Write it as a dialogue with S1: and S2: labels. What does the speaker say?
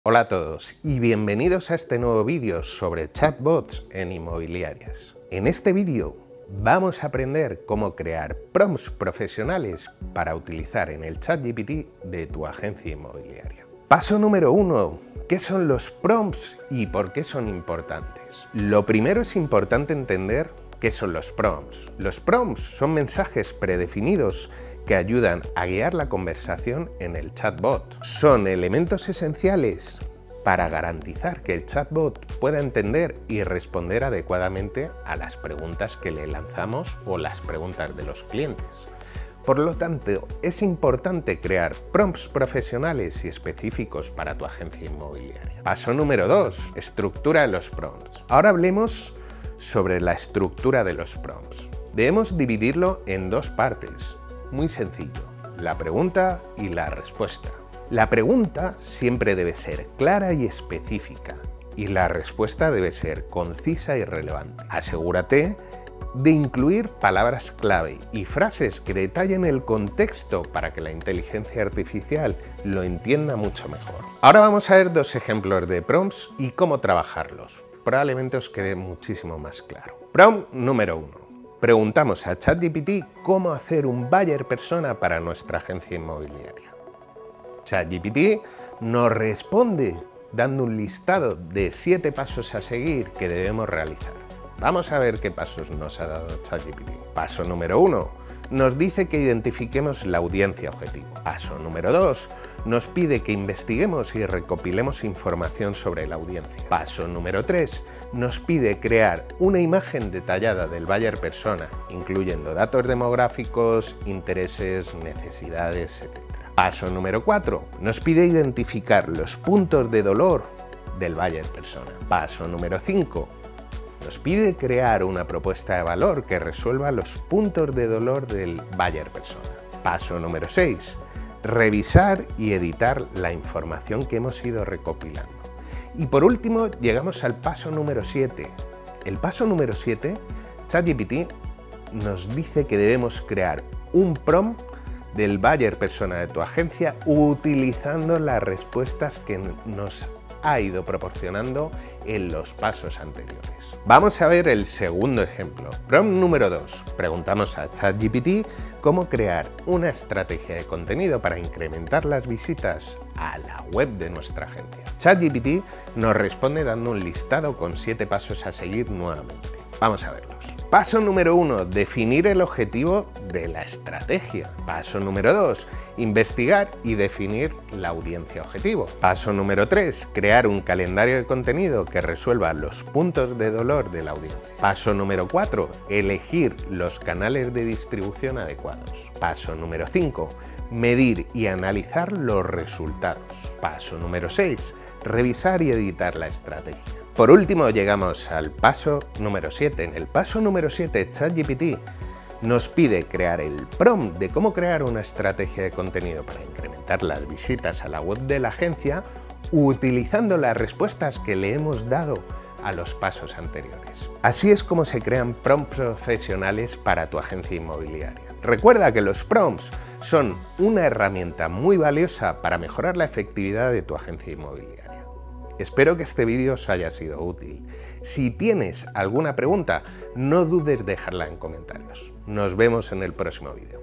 S1: Hola a todos y bienvenidos a este nuevo vídeo sobre chatbots en inmobiliarias. En este vídeo vamos a aprender cómo crear prompts profesionales para utilizar en el ChatGPT de tu agencia inmobiliaria. Paso número 1. ¿Qué son los prompts y por qué son importantes? Lo primero es importante entender qué son los prompts. Los prompts son mensajes predefinidos que ayudan a guiar la conversación en el chatbot. Son elementos esenciales para garantizar que el chatbot pueda entender y responder adecuadamente a las preguntas que le lanzamos o las preguntas de los clientes. Por lo tanto, es importante crear prompts profesionales y específicos para tu agencia inmobiliaria. Paso número 2. Estructura de los prompts. Ahora hablemos sobre la estructura de los prompts. Debemos dividirlo en dos partes. Muy sencillo, la pregunta y la respuesta. La pregunta siempre debe ser clara y específica y la respuesta debe ser concisa y relevante. Asegúrate de incluir palabras clave y frases que detallen el contexto para que la inteligencia artificial lo entienda mucho mejor. Ahora vamos a ver dos ejemplos de prompts y cómo trabajarlos. Probablemente os quede muchísimo más claro. Prompt número 1. Preguntamos a ChatGPT cómo hacer un buyer persona para nuestra agencia inmobiliaria. ChatGPT nos responde dando un listado de 7 pasos a seguir que debemos realizar. Vamos a ver qué pasos nos ha dado ChatGPT. Paso número 1. Nos dice que identifiquemos la audiencia objetivo. Paso número 2. Nos pide que investiguemos y recopilemos información sobre la audiencia. Paso número 3. Nos pide crear una imagen detallada del buyer persona, incluyendo datos demográficos, intereses, necesidades, etc. Paso número 4. Nos pide identificar los puntos de dolor del buyer persona. Paso número 5. Nos pide crear una propuesta de valor que resuelva los puntos de dolor del buyer persona. Paso número 6. Revisar y editar la información que hemos ido recopilando. Y por último, llegamos al paso número 7. El paso número 7, ChatGPT nos dice que debemos crear un prompt del buyer persona de tu agencia utilizando las respuestas que nos ha ido proporcionando en los pasos anteriores. Vamos a ver el segundo ejemplo. Prompt número 2. Preguntamos a ChatGPT cómo crear una estrategia de contenido para incrementar las visitas a la web de nuestra agencia. ChatGPT nos responde dando un listado con 7 pasos a seguir nuevamente. Vamos a verlos. Paso número 1. Definir el objetivo de la estrategia. Paso número 2. Investigar y definir la audiencia objetivo. Paso número 3. Crear un calendario de contenido que resuelva los puntos de dolor de la audiencia. Paso número 4. Elegir los canales de distribución adecuados. Paso número 5. Medir y analizar los resultados. Paso número 6. Revisar y editar la estrategia. Por último, llegamos al paso número 7. En el paso número 7, ChatGPT nos pide crear el prompt de cómo crear una estrategia de contenido para incrementar las visitas a la web de la agencia utilizando las respuestas que le hemos dado a los pasos anteriores. Así es como se crean prompts profesionales para tu agencia inmobiliaria. Recuerda que los prompts son una herramienta muy valiosa para mejorar la efectividad de tu agencia inmobiliaria. Espero que este vídeo os haya sido útil. Si tienes alguna pregunta, no dudes en dejarla en comentarios. Nos vemos en el próximo vídeo.